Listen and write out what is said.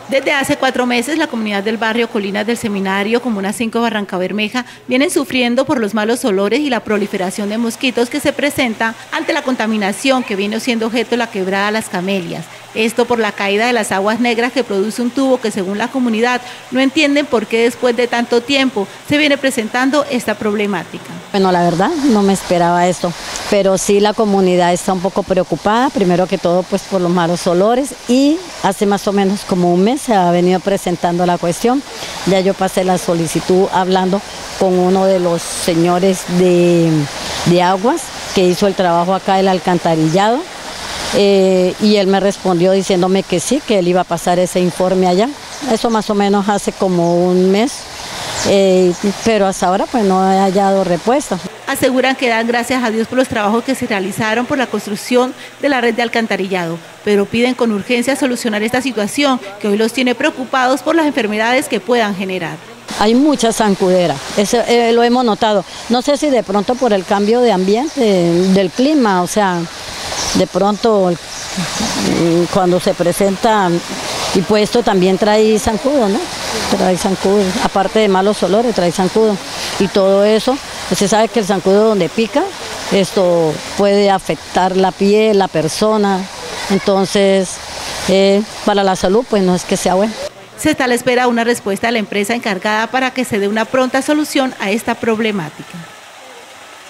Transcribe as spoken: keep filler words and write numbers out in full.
Desde hace cuatro meses, la comunidad del barrio Colinas del Seminario, Comuna cinco Barrancabermeja, vienen sufriendo por los malos olores y la proliferación de mosquitos que se presenta ante la contaminación que viene siendo objeto de la quebrada Las Camelias. Esto por la caída de las aguas negras que produce un tubo que, según la comunidad, no entienden por qué después de tanto tiempo se viene presentando esta problemática. Bueno, la verdad no me esperaba esto, pero sí la comunidad está un poco preocupada, primero que todo pues por los malos olores, y hace más o menos como un mes se ha venido presentando la cuestión. Ya yo pasé la solicitud hablando con uno de los señores de, de aguas que hizo el trabajo acá del alcantarillado. Eh, y él me respondió diciéndome que sí, que él iba a pasar ese informe allá. Eso más o menos hace como un mes, eh, pero hasta ahora pues no he hallado respuesta. Aseguran que dan gracias a Dios por los trabajos que se realizaron por la construcción de la red de alcantarillado, pero piden con urgencia solucionar esta situación que hoy los tiene preocupados por las enfermedades que puedan generar. Hay mucha zancudera, eso eh, lo hemos notado. No sé si de pronto por el cambio de ambiente, del clima, o sea, de pronto cuando se presenta, y pues esto también trae zancudo, ¿no? Trae zancudo, aparte de malos olores, trae zancudo. Y todo eso, usted sabe que el zancudo donde pica, esto puede afectar la piel, la persona, entonces eh, para la salud pues no es que sea bueno. Se está a la espera de una respuesta de la empresa encargada para que se dé una pronta solución a esta problemática.